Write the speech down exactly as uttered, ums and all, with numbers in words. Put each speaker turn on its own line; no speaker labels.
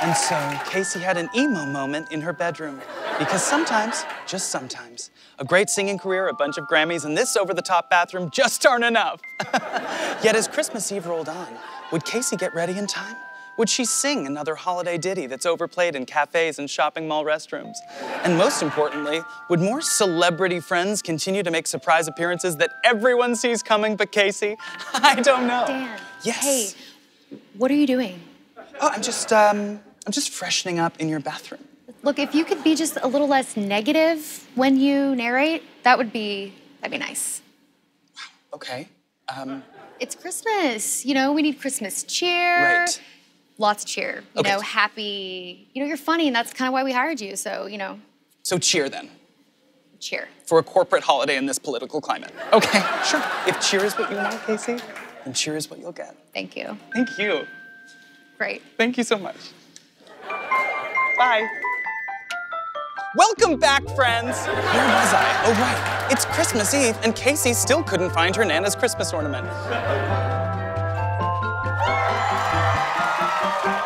And so Kacey had an emo moment in her bedroom. Because sometimes, just sometimes, a great singing career, a bunch of Grammys, and this over-the-top bathroom just aren't enough. Yet as Christmas Eve rolled on, would Kacey get ready in time? Would she sing another holiday ditty that's overplayed in cafes and shopping mall restrooms? And most importantly, would more celebrity friends continue to make surprise appearances that everyone sees coming but Kacey? I don't know.
Dan.
Yes.
Hey, what are you doing?
Oh, I'm just, um, I'm just freshening up in your bathroom.
Look, if you could be just a little less negative when you narrate, that would be, that'd be nice.
Wow, okay. Um...
It's Christmas, you know, we need Christmas cheer.
Right.
Lots of cheer, you
okay.
know, happy. You know, you're funny, and that's kind of why we hired you, so, you know.
So cheer, then.
Cheer.
For a corporate holiday in this political climate. Okay, sure. If cheer is what you want, Kacey, then cheer is what you'll get.
Thank you.
Thank you.
Great.
Thank you so much. Bye. Welcome back, friends. Where was I? Oh, right. It's Christmas Eve, and Kacey still couldn't find her Nana's Christmas ornament.